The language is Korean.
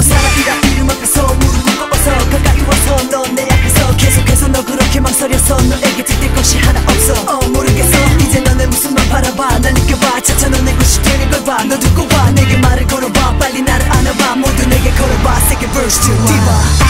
사랑이라 이름 앞에서 무릎 꿇어서 가까이 와서 넌 내 앞에서 계속해서 너 그렇게 망설여서 너에게 들릴 것이 하나 없어. 모르겠어 이제 너네 무슨 말 바라봐. 날 느껴봐 차차 너 내 것이 되는 걸 봐. 너 두고 봐 내게 말을 걸어봐. 빨리 나를 안아봐. 모두 내게 걸어봐. Second verse to diva.